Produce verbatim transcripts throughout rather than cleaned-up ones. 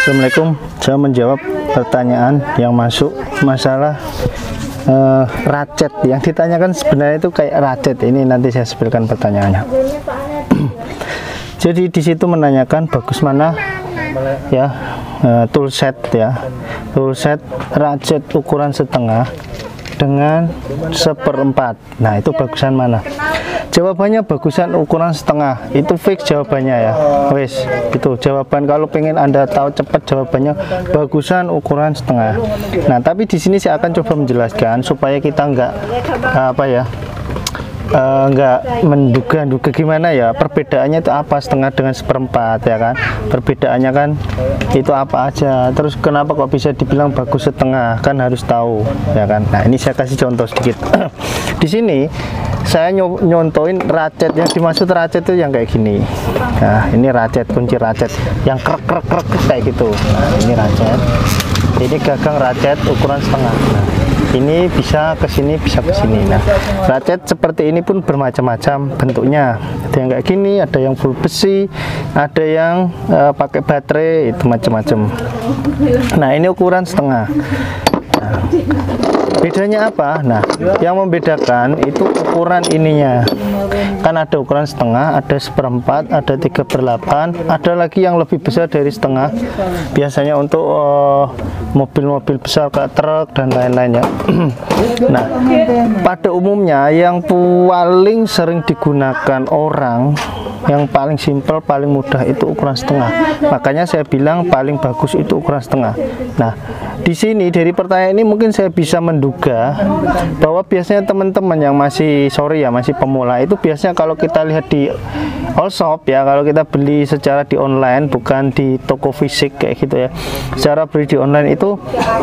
Assalamualaikum. Saya menjawab pertanyaan yang masuk masalah uh, racet. Yang ditanyakan sebenarnya itu kayak racet. Ini nanti saya sebutkan pertanyaannya. Jadi di situ menanyakan bagus mana ya uh, toolset ya, toolset racet ukuran setengah dengan seperempat. Nah, itu bagusan mana? Jawabannya bagusan ukuran setengah. Itu fix jawabannya ya. Wes, itu jawaban kalau pengen Anda tahu cepat jawabannya bagusan ukuran setengah. Nah, tapi di sini saya akan coba menjelaskan supaya kita enggak apa ya? Uh, enggak menduga-duga gimana ya perbedaannya itu apa setengah dengan seperempat ya kan, perbedaannya kan itu apa aja, terus kenapa kok bisa dibilang bagus setengah, kan harus tahu ya kan. Nah, ini saya kasih contoh sedikit. Di sini saya nyontoin racet, yang dimaksud racet itu yang kayak gini. Nah, ini racet, kunci racet yang krek krek krek kayak gitu. Nah, ini racet, ini gagang racet ukuran setengah. Nah, ini bisa ke sini, bisa ke sini. Nah, racet seperti ini pun bermacam-macam bentuknya. Ada yang kayak gini, ada yang full besi, ada yang uh, pakai baterai, itu macam-macam. Nah, ini ukuran setengah. Nah, bedanya apa? Nah, yang membedakan itu ukuran ininya. Kan ada ukuran setengah, ada seperempat, ada tiga per delapan, ada lagi yang lebih besar dari setengah. Biasanya untuk mobil-mobil uh, besar kayak truk dan lain-lainnya. Nah, pada umumnya yang paling sering digunakan orang, yang paling simpel, paling mudah itu ukuran setengah. Makanya saya bilang paling bagus itu ukuran setengah. Nah, di sini dari pertanyaan ini mungkin saya bisa menduga bahwa biasanya teman-teman yang masih sorry ya masih pemula itu biasanya kalau kita lihat di all shop ya, kalau kita beli secara di online bukan di toko fisik kayak gitu ya, secara beli di online itu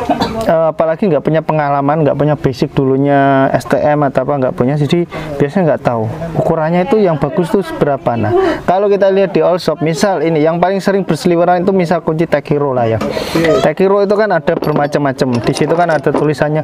uh, apalagi nggak punya pengalaman, nggak punya basic dulunya S T M atau apa nggak punya, jadi biasanya nggak tahu ukurannya itu yang bagus tuh berapa. Nah, kalau kita lihat di all shop, misal ini yang paling sering berseliweran itu misal kunci Tag Hero lah ya. Tag Hero itu kan ada bermacam-macam. Di situ kan ada tulisannya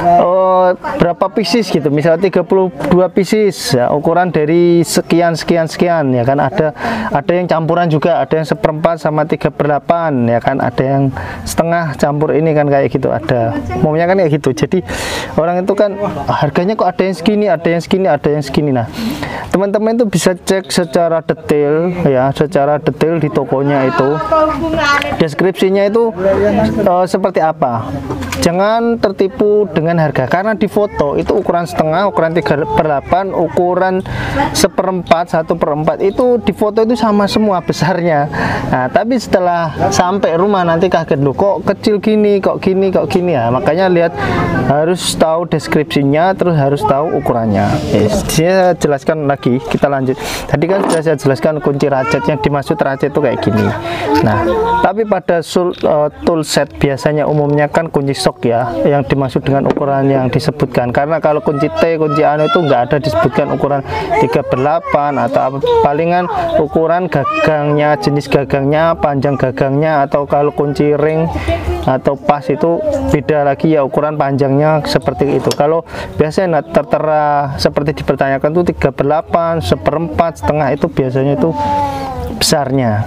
oh, berapa pieces gitu. Misal tiga puluh dua pieces ya, ukuran dari sekian sekian sekian ya kan, ada ada yang campuran juga, ada yang seperempat sama tiga per delapan ya kan, ada yang setengah campur ini kan kayak gitu, ada. Umumnya kan kayak gitu. Jadi orang itu kan harganya kok ada yang segini, ada yang segini, ada yang segini. Nah, teman-teman itu bisa cek secara detail ya, secara detail di tokonya itu. Deskripsinya itu uh, seperti apa. Jangan tertipu dengan harga, karena di foto itu ukuran setengah, ukuran tiga per delapan, ukuran seperempat, satu per empat itu di foto itu sama semua besarnya. Nah, tapi setelah sampai rumah nanti kaget, loh kok kecil gini, kok gini, kok gini ya. Makanya lihat, harus tahu deskripsinya, terus harus tahu ukurannya. Yes. Saya jelaskan lagi, kita lanjut. Tadi kan sudah saya jelaskan kunci racet, yang dimaksud racet itu kayak gini. Nah, tapi pada sul, uh, tool set biasanya umumnya kan kunci sok ya, yang dimaksud dengan ukuran yang disebutkan. Karena kalau kunci T, kunci anu itu nggak ada disebutkan ukuran tiga per delapan atau apa, palingan ukuran gagangnya, jenis gagangnya, panjang gagangnya, atau kalau kunci ring atau pas itu beda lagi ya, ukuran panjangnya seperti itu. Kalau biasanya tertera seperti dipertanyakan tuh tiga per delapan, seperempat, setengah, itu biasanya itu besarnya.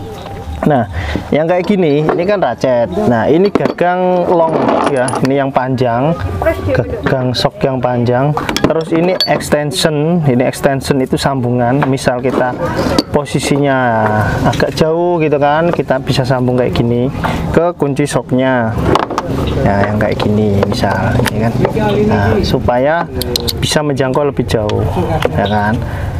Nah, yang kayak gini, ini kan racet. Nah, ini gagang long ya, ini yang panjang, gagang sok yang panjang. Terus ini extension, ini extension itu sambungan. Misal kita posisinya agak jauh gitu kan, kita bisa sambung kayak gini ke kunci soknya. Nah, yang kayak gini misal, ya kan. Nah, supaya bisa menjangkau lebih jauh, ya kan.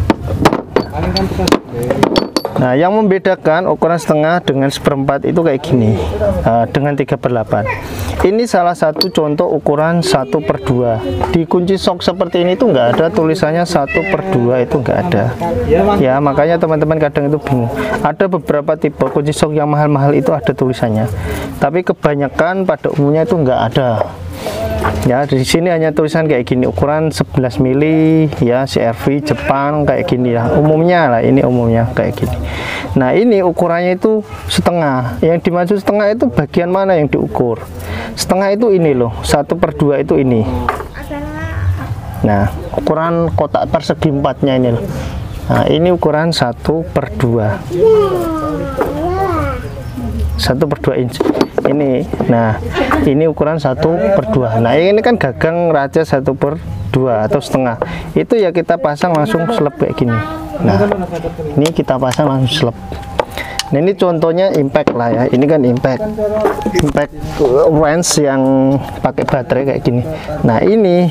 Nah, yang membedakan ukuran setengah dengan seperempat itu kayak gini, uh, dengan tiga per delapan. Ini salah satu contoh ukuran satu per dua. Di kunci sok seperti ini tuh nggak ada tulisannya satu per dua, itu nggak ada. Ya, makanya teman-teman kadang itu bingung. Ada beberapa tipe kunci sok yang mahal-mahal itu ada tulisannya. Tapi kebanyakan pada umumnya itu nggak ada. Ya, di sini hanya tulisan kayak gini, ukuran sebelas mili ya, C R V Jepang kayak gini ya. Umumnya lah, ini umumnya kayak gini. Nah, ini ukurannya itu setengah. Yang dimaksud setengah itu bagian mana yang diukur? Setengah itu ini loh, satu per dua itu ini. Nah, ukuran kotak persegi empatnya ini loh. Nah, ini ukuran satu per dua. satu per dua inch ini. Nah ini ukuran satu per dua. Nah ini kan gagang racet satu per dua atau setengah, itu ya kita pasang langsung seleb kayak gini. Nah ini kita pasang langsung seleb. Nah ini contohnya impact lah ya, ini kan impact impact wrench yang pakai baterai kayak gini. Nah ini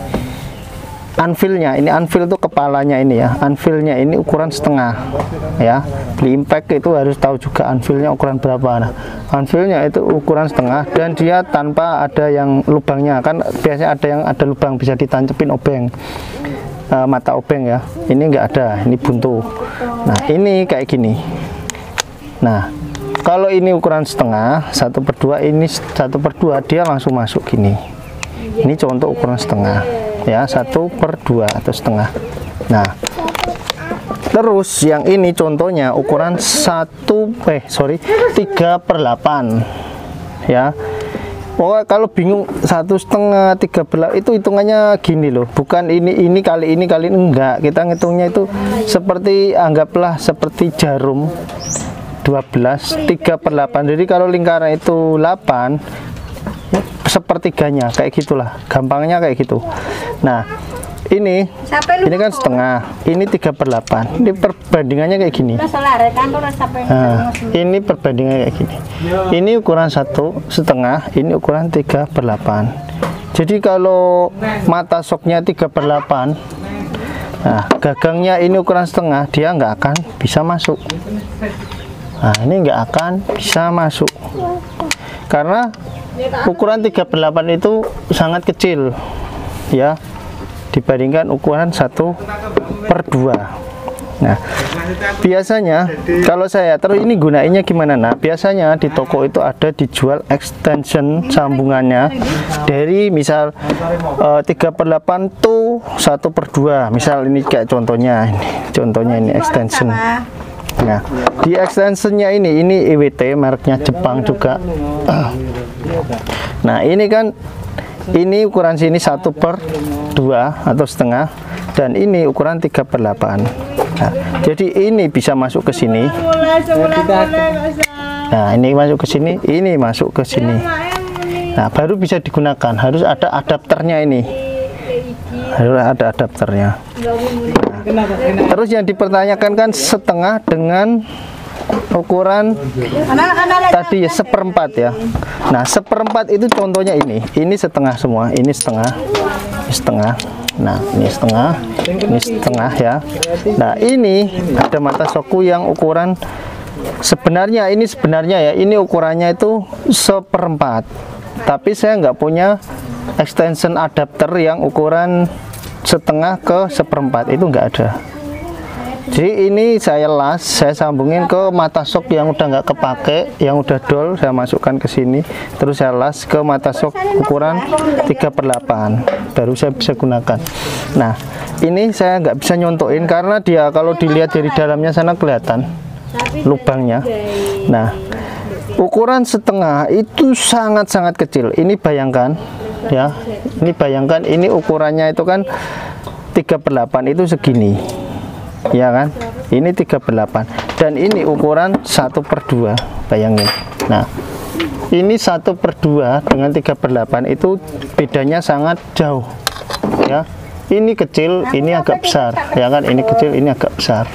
anvilnya, ini anvil tuh kepalanya ini ya, anvilnya ini ukuran setengah ya. Beli impact itu harus tahu juga anvilnya ukuran berapa. Nah anvilnya itu ukuran setengah dan dia tanpa ada yang lubangnya, kan biasanya ada yang ada lubang bisa ditancepin obeng, e, mata obeng ya. Ini enggak ada, ini buntu. Nah ini kayak gini. Nah kalau ini ukuran setengah satu per dua, ini satu per dua, dia langsung masuk gini. Ini contoh ukuran setengah ya, satu per dua atau setengah. Nah terus yang ini contohnya ukuran satu eh sorry tiga per delapan ya. Oh kalau bingung satu setengah tiga belas itu hitungannya gini loh, bukan ini ini kali ini kali ini, enggak, kita ngitungnya itu seperti, anggaplah seperti jarum dua belas, tiga per delapan. Jadi kalau lingkaran itu delapan, sepertiganya kayak gitulah, gampangnya kayak gitu. Nah ini ini kan setengah, ini tiga per delapan, ini perbandingannya kayak gini. Nah, ini perbandingannya kayak gini, ini ukuran satu setengah, ini ukuran tiga per delapan. Jadi kalau mata soknya tiga per delapan, nah gagangnya ini ukuran setengah, dia nggak akan bisa masuk. Nah ini nggak akan bisa masuk karena ukuran tiga per delapan itu sangat kecil ya dibandingkan ukuran satu per dua. Nah biasanya kalau saya terus ini gunainnya gimana, nah biasanya di toko itu ada dijual extension sambungannya dari misal uh, tiga per delapan tuh satu per dua, misal ini kayak contohnya ini contohnya ini extension. Nah di extensionnya ini ini E W T mereknya Jepang juga. Nah ini kan ini ukuran sini satu per dua atau setengah, dan ini ukuran tiga per delapan. Nah, jadi ini bisa masuk ke sini. Nah ini masuk ke sini, ini masuk ke sini. Nah baru bisa digunakan, harus ada adapternya ini, harus ada adapternya. Nah, terus yang dipertanyakan kan setengah dengan ukuran tadi ya seperempat ya. Nah seperempat itu contohnya ini, ini setengah semua, ini setengah, ini setengah. Nah ini setengah, ini setengah ya. Nah ini ada mata soku yang ukuran sebenarnya ini sebenarnya ya ini ukurannya itu seperempat, tapi saya nggak punya extension adapter yang ukuran setengah ke seperempat, itu nggak ada. Jadi ini saya las, saya sambungin ke mata sok yang udah nggak kepake, yang udah dol, saya masukkan ke sini, terus saya las ke mata sok ukuran tiga per delapan, baru saya bisa gunakan. Nah ini saya nggak bisa nyontokin karena dia kalau dilihat dari dalamnya sana kelihatan lubangnya. Nah ukuran setengah itu sangat-sangat kecil. Ini bayangkan ya, ini bayangkan ini ukurannya itu kan tiga per delapan itu segini ya kan, ini tiga per delapan dan ini ukuran satu per dua, bayangin. Nah ini satu per dua dengan tiga per delapan itu bedanya sangat jauh ya. Ini kecil, ini agak besar ya kan, ini kecil, ini agak besar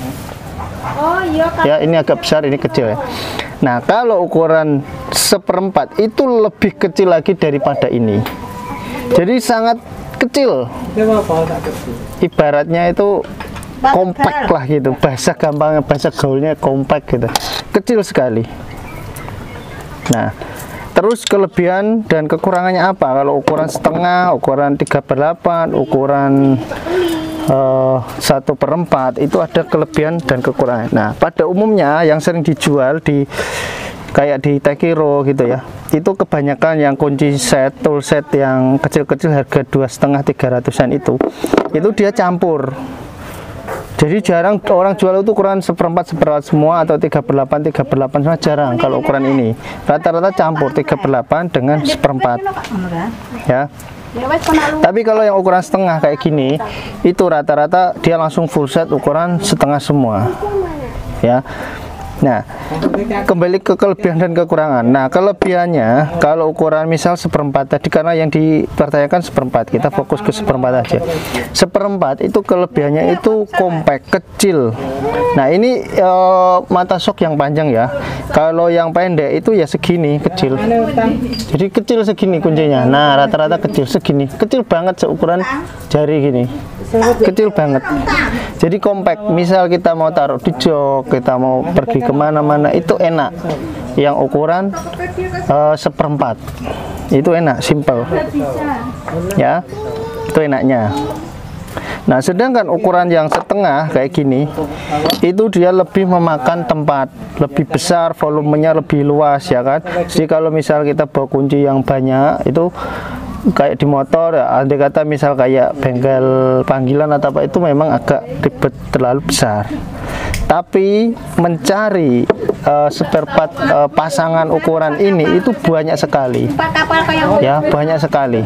ya, ini agak besar, ini kecil ya. Nah kalau ukuran seperempat itu lebih kecil lagi daripada ini, jadi sangat kecil, ibaratnya itu kompak lah gitu, bahasa gampangnya, bahasa gaulnya kompak gitu, kecil sekali. Nah terus kelebihan dan kekurangannya apa kalau ukuran setengah, ukuran tiga per delapan, ukuran uh, satu per empat, itu ada kelebihan dan kekurangan. Nah pada umumnya yang sering dijual di kayak di Tekiro gitu ya, itu kebanyakan yang kunci set, tool set yang kecil-kecil harga dua setengah tiga ratusan itu, itu dia campur. Jadi jarang orang jual itu ukuran seperempat seperempat semua atau tiga per delapan tiga per delapan semua, jarang. Kalau ukuran ini rata-rata campur tiga per delapan dengan seperempat ya. Tapi kalau yang ukuran setengah kayak gini itu rata-rata dia langsung full set ukuran setengah semua ya. Nah, kembali ke kelebihan dan kekurangan. Nah, kelebihannya kalau ukuran misal seperempat tadi, karena yang dipertanyakan seperempat, kita fokus ke seperempat aja. Seperempat itu kelebihannya itu compact, kecil. Nah, ini e, mata sok yang panjang ya. Kalau yang pendek itu ya segini, kecil. Jadi kecil segini kuncinya. Nah, rata-rata kecil segini, kecil banget seukuran jari gini. Kecil banget. Jadi compact. Misal kita mau taruh di jok, kita mau pergi kemana-mana itu enak. Yang ukuran uh, seperempat itu enak, simple ya, itu enaknya. Nah, sedangkan ukuran yang setengah kayak gini itu dia lebih memakan tempat, lebih besar, volumenya lebih luas ya kan. Jadi kalau misal kita bawa kunci yang banyak itu kayak di motor ya, andai kata misal kayak bengkel panggilan atau apa, itu memang agak ribet, terlalu besar. Tapi mencari uh, spare part uh, pasangan ukuran ini itu banyak sekali ya, banyak sekali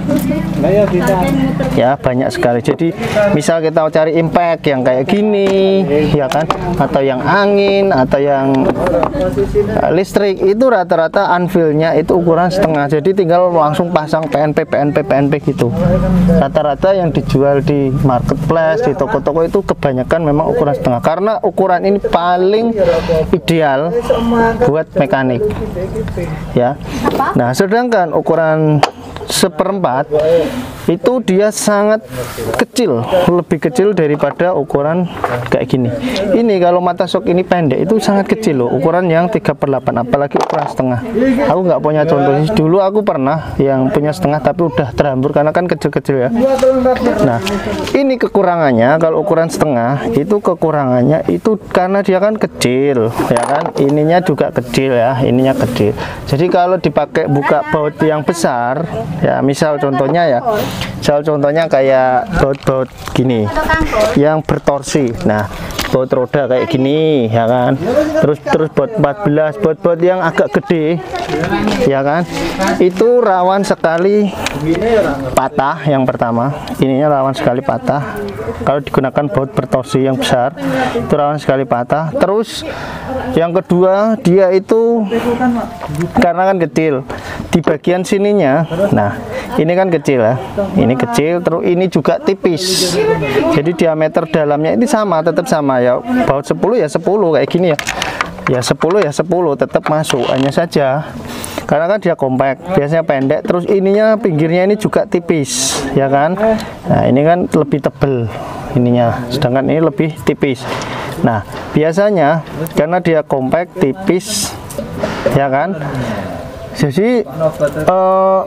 ya, banyak sekali. Jadi misal kita mau cari impact yang kayak gini ya kan, atau yang angin atau yang uh, listrik, itu rata-rata anvilnya itu ukuran setengah. Jadi tinggal langsung pasang P N P P N P P N P gitu. Rata-rata yang dijual di marketplace, di toko-toko itu kebanyakan memang ukuran setengah, karena ukuran ini paling ideal buat mekanik ya. Nah, sedangkan ukuran seperempat itu dia sangat kecil, lebih kecil daripada ukuran kayak gini. Ini kalau mata sok ini pendek itu sangat kecil loh, ukuran yang tiga per delapan, apalagi ukuran setengah. Aku nggak punya contohnya, dulu aku pernah yang punya setengah tapi udah terhambur karena kan kecil-kecil ya. Nah, ini kekurangannya kalau ukuran setengah, itu kekurangannya itu karena dia kan kecil ya kan, ininya juga kecil ya, ininya kecil. Jadi kalau dipakai buka baut yang besar ya, misal contohnya ya, misal contohnya kayak baut-baut gini yang bertorsi. Nah, baut roda kayak gini ya kan, terus terus baut empat belas, baut-baut yang agak gede ya kan, itu rawan sekali patah. Yang pertama, ininya rawan sekali patah kalau digunakan baut bertorsi yang besar, itu rawan sekali patah. Terus yang kedua, dia itu karena kan kecil di bagian sininya. Nah, ini kan kecil ya, ini kecil, terus ini juga tipis. Jadi diameter dalamnya ini sama, tetap sama ya, baut sepuluh ya sepuluh kayak gini ya. Ya sepuluh ya sepuluh tetap masuk, hanya saja karena kan dia compact, biasanya pendek, terus ininya pinggirnya ini juga tipis ya kan. Nah, ini kan lebih tebel ininya, sedangkan ini lebih tipis. Nah, biasanya karena dia compact, tipis ya kan, jadi uh,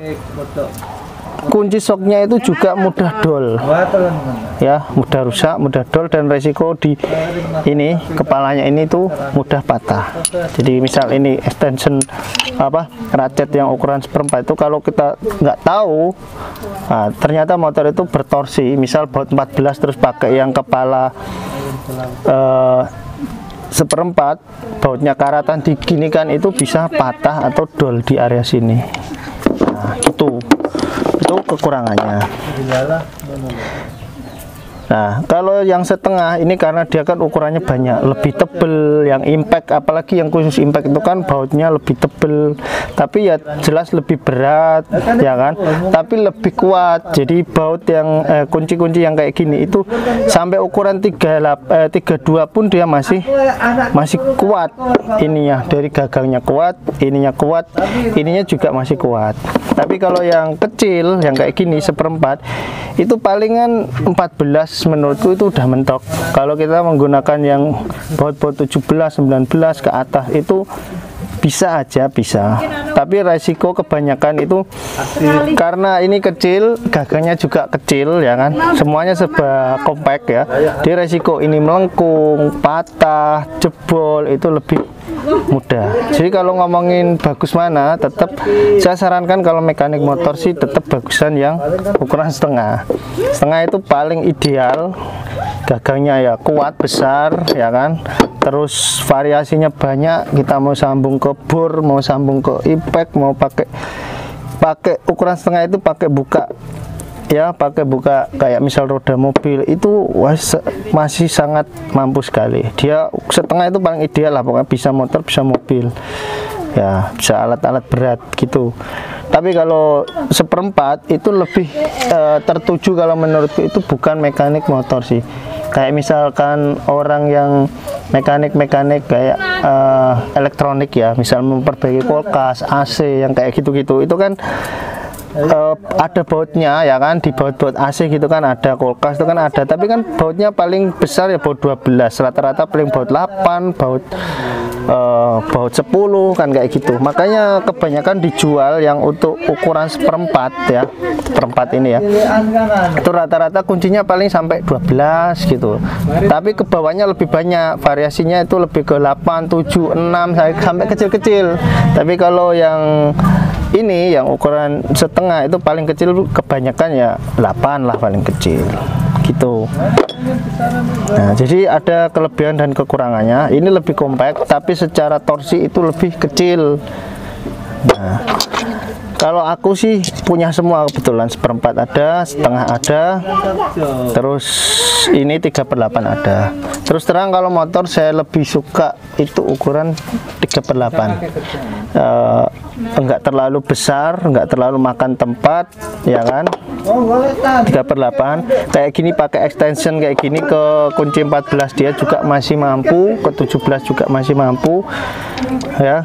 kunci soknya itu juga mudah dol ya, mudah rusak, mudah dol, dan resiko di ini kepalanya ini tuh mudah patah. Jadi misal ini extension apa ratchet yang ukuran seperempat itu, kalau kita nggak tahu, nah, ternyata motor itu bertorsi, misal baut empat belas terus pakai yang kepala uh, seperempat, bautnya karatan diginikan, itu bisa patah atau dol di area sini. Nah, itu itu kekurangannya. Nah, kalau yang setengah ini karena dia kan ukurannya banyak, lebih tebel, yang impact, apalagi yang khusus impact itu kan bautnya lebih tebel, tapi ya jelas lebih berat ya kan, tapi lebih kuat. Jadi baut yang kunci-kunci eh, yang kayak gini itu sampai ukuran tiga puluh dua pun dia masih masih kuat ininya, dari gagangnya kuat, ininya kuat, ininya juga masih kuat. Tapi kalau yang kecil yang kayak gini seperempat itu palingan empat belas, menurutku itu udah mentok. Kalau kita menggunakan yang baut-baut tujuh belas, sembilan belas ke atas itu bisa aja, bisa. Tapi resiko kebanyakan itu karena ini kecil, gagangnya juga kecil ya kan, semuanya serba compact ya. Di resiko ini melengkung, patah, jebol itu lebih mudah. Jadi kalau ngomongin bagus mana, tetap saya sarankan kalau mekanik motor sih tetap bagusan yang ukuran setengah. Setengah itu paling ideal, gagangnya ya kuat, besar ya kan, terus variasinya banyak. Kita mau sambung ke bor, mau sambung ke impact, mau pakai pakai ukuran setengah itu pakai buka ya pakai buka kayak misal roda mobil itu wah, masih sangat mampu sekali. Dia setengah itu paling ideal lah, pokoknya bisa motor bisa mobil ya, bisa alat-alat berat gitu. Tapi kalau seperempat itu lebih uh, tertuju kalau menurutku itu bukan mekanik motor sih. Kayak misalkan orang yang mekanik-mekanik kayak uh, elektronik ya, misal memperbaiki kulkas, A C yang kayak gitu-gitu, itu kan Uh, ada bautnya ya kan, di baut-baut A C gitu kan, ada kulkas itu kan ada, tapi kan bautnya paling besar ya baut dua belas, rata-rata paling baut delapan, baut uh, baut sepuluh kan kayak gitu. Makanya kebanyakan dijual yang untuk ukuran seperempat ya, seperempat ini ya, itu rata-rata kuncinya paling sampai dua belas gitu, tapi ke bawahnya lebih banyak, variasinya itu lebih ke delapan, tujuh, enam sampai kecil-kecil. Tapi kalau yang ini yang ukuran setengah itu paling kecil kebanyakan ya delapan lah paling kecil gitu. Nah, jadi ada kelebihan dan kekurangannya. Ini lebih kompak tapi secara torsi itu lebih kecil. Nah, kalau aku sih punya semua kebetulan, seperempat ada, setengah ada, terus ini tiga per delapan ada. Terus terang kalau motor saya lebih suka itu ukuran tiga per delapan. Uh, enggak terlalu besar, enggak terlalu makan tempat, ya kan? tiga per delapan kayak gini, pakai extension kayak gini ke kunci empat belas dia juga masih mampu, ke tujuh belas juga masih mampu ya.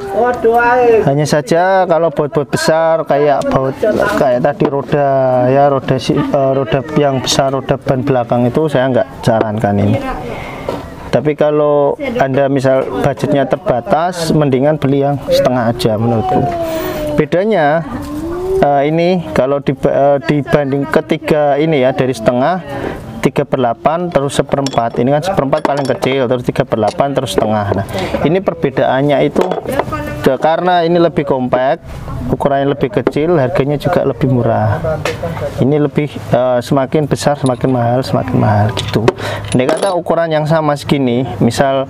Hanya saja kalau baut-baut besar kayak baut kayak tadi roda ya, roda si, uh, roda yang besar, roda ban belakang itu saya nggak sarankan ini. Tapi kalau Anda misal budgetnya terbatas, mendingan beli yang setengah aja menurutku. Bedanya uh, ini kalau di, uh, dibanding ketiga ini ya, dari setengah, tiga per delapan terus seperempat, ini kan seperempat paling kecil, terus tiga per delapan terus setengah. Nah, ini perbedaannya itu karena ini lebih kompak, ukurannya lebih kecil, harganya juga lebih murah. Ini lebih uh, semakin besar semakin mahal, semakin mahal gitu. Ini kata ukuran yang sama segini, misal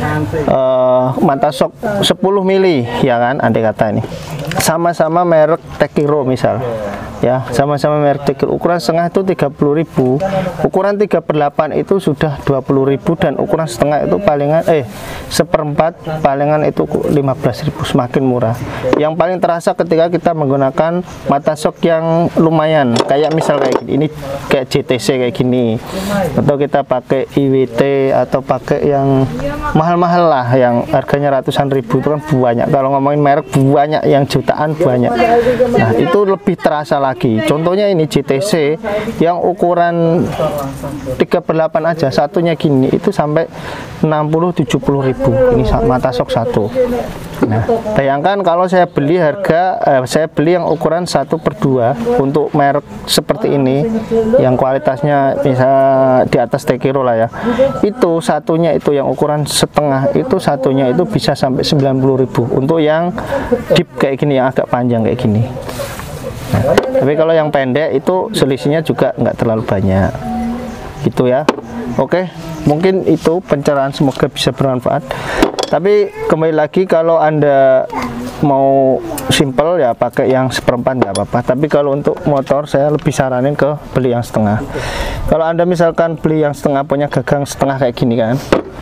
uh, mata sok sepuluh mili ya kan, andai kata ini sama-sama merek Tekiro misal ya, sama-sama merek Tekiro, ukuran setengah itu tiga puluh ribu, ukuran tiga per delapan itu sudah dua puluh ribu, dan ukuran setengah itu palingan eh seperempat palingan itu lima belas ribu, semakin murah. Yang paling terasa ketika kita menggunakan mata sok yang lumayan, kayak misal kayak gini, ini kayak J T C kayak gini, atau kita pakai I W T atau pakai yang mahal-mahal lah, yang harganya ratusan ribu, itu kan banyak. Kalau ngomongin merek banyak, yang jutaan banyak. Nah, itu lebih terasa lagi. Contohnya ini J T C yang ukuran tiga per delapan aja, satunya gini itu sampai enam puluh tujuh puluh ribu, ini mata sok satu. Nah, bayangkan kalau saya beli harga eh, saya beli yang ukuran satu per dua untuk merek seperti ini, yang kualitasnya bisa di atas Tekiro lah ya, itu satunya itu yang ukuran setengah, itu satunya itu bisa sampai sembilan puluh ribu untuk yang deep kayak gini, yang agak panjang kayak gini. Nah, tapi kalau yang pendek itu selisihnya juga nggak terlalu banyak gitu ya. Oke, mungkin itu pencerahan, semoga bisa bermanfaat. Tapi kembali lagi, kalau Anda mau simple ya pakai yang seperempat nggak apa-apa, tapi kalau untuk motor saya lebih saranin ke beli yang setengah. Kalau Anda misalkan beli yang setengah, punya gagang setengah kayak gini kan,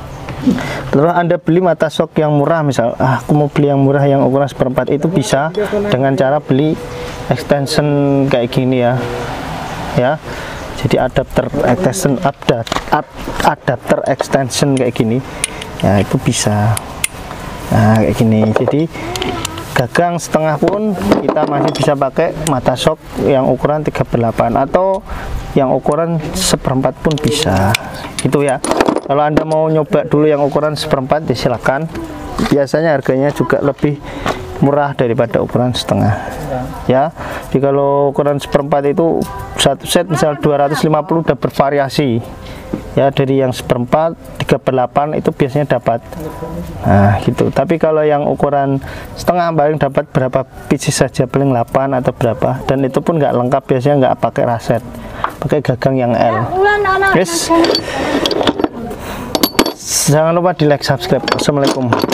terus Anda beli mata sok yang murah, misal ah, aku mau beli yang murah yang ukuran seperempat, itu bisa dengan cara beli extension kayak gini ya ya. Jadi adapter extension, adapter, adapter extension kayak gini ya, itu bisa. Nah, kayak gini. Jadi gagang setengah pun kita masih bisa pakai mata sok yang ukuran tiga per delapan, atau yang ukuran seperempat pun bisa gitu ya. Kalau Anda mau nyoba dulu yang ukuran seperempat, ya silakan. Biasanya harganya juga lebih murah daripada ukuran setengah ya. Jadi kalau ukuran seperempat itu satu set misal dua ratus lima puluh, udah bervariasi ya, dari yang seperempat, tiga per delapan itu biasanya dapat. Nah gitu. Tapi kalau yang ukuran setengah paling dapat berapa pieces saja, paling delapan atau berapa, dan itu pun nggak lengkap, biasanya nggak pakai raset, pakai gagang yang L. Yes, jangan lupa di like, subscribe. Assalamualaikum.